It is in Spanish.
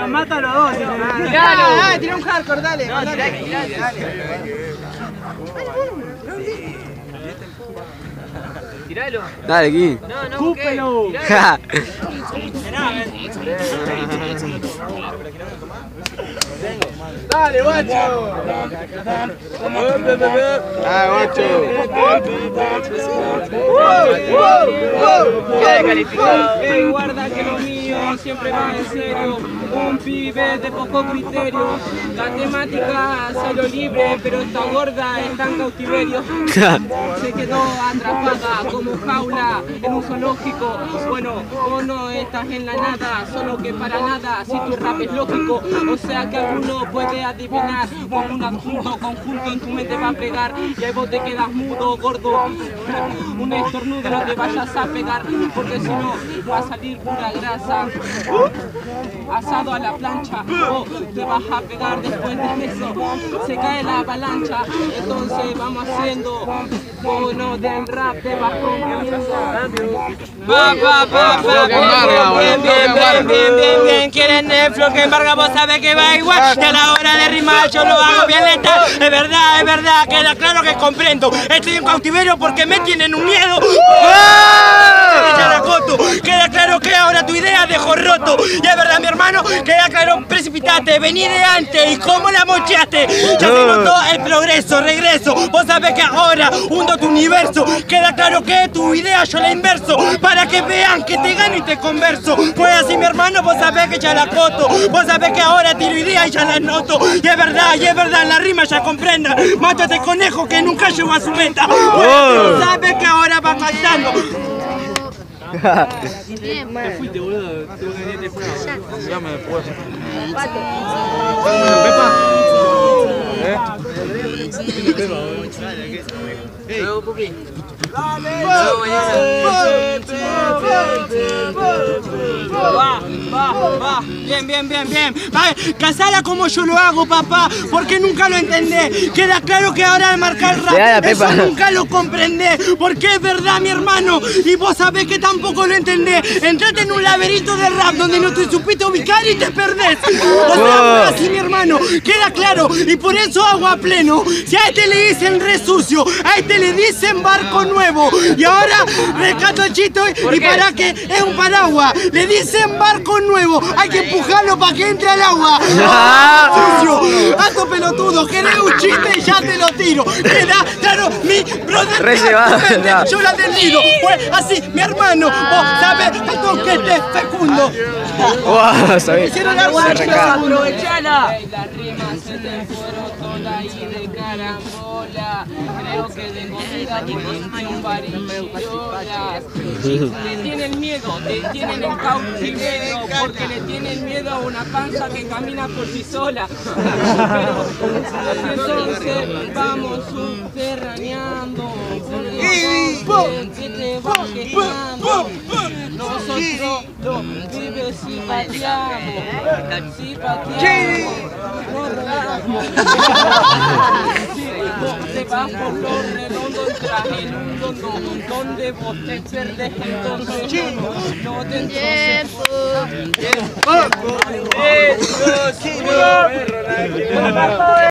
Los mato a los dos. Tiralo. Tira un hardcore, dale. No, dale. Tiralo. Dale, Gui. No, ¡Cúpelo! Dale, guacho. Queda descalificado. Guarda que lo mío siempre va en serio. Un pibe de poco criterio. La temática salió libre, pero esta gorda está en cautiverio. Se quedó atrapada como jaula en un zoológico. Bueno, vos no estás en la nada, solo que para nada, si tu rap es lógico. O sea que alguno puede adivinar, con un adjunto conjunto en tu mente va a pegar. Y ahí vos te quedas mudo, gordo. Un estornudo no te vayas a pegar, porque si no va a salir pura grasa. Asado a la plancha, o te vas a pegar después de eso. Se cae la avalancha, entonces vamos haciendo uno del rap de bajo. Bien, quieren el flow que embarga, vos sabés que va igual. Y a la hora de rimar yo lo hago bien letal. Es verdad, queda claro que comprendo. Estoy en cautiverio porque me tienen un miedo. Queda claro que ahora tu idea dejó roto. Y es verdad, mi hermano, queda claro, precipitate, vení de antes y cómo la mocheaste. Ya se notó el progreso, regreso. Vos sabés que ahora hundo tu universo. Queda claro que tu idea yo la inverso, para que vean que te gano y te converso. Pues así, mi hermano, vos sabés que ya la coto. Vos sabés que ahora tiro idea y ya la noto. Y es verdad, en la rima ya comprenda. Mato a este conejo que nunca llegó a su meta. Vos sabés que ahora va cantando. Te fuiste, boludo. Tengo que venir después. Llame después. Luego, Pupi. Va, bien. Casala como yo lo hago, papá, porque nunca lo entendés. Queda claro que ahora al marcar rap, eso nunca lo comprendés. Porque es verdad, mi hermano, y vos sabés que tampoco lo entendés. Entrate en un laberinto de rap donde no te supiste ubicar y te perdés. O sea, así, mi hermano, queda claro, y por eso hago a pleno. Si a este le dicen re sucio, a este le dicen barco nuevo. Y ahora rescato el chito y para que es un paraguas. Le dicen barco nuevo, hay que empujarlo para que entre al agua. Sucio, alto pelotudo, querés un chiste y ya te lo tiro. Queda claro, mi brother, yo la deslido. Pues así, mi hermano, vos sabés algo que te fecundo. Hicieron la guardia, aprovechala. La rima se te fueron toda y de carambola. Creo que de comida un varillolas. Le tienen miedo, te tienen en cautiverio, porque le tienen miedo a una panza que camina por sí sola. Pero entonces vamos subterraneando, que te vas quejando. Nosotros los pibes si pateamos, no rodamos. Vos te vas por lo redondo, entras en un don donde vos te perdés, entonces no te entonces.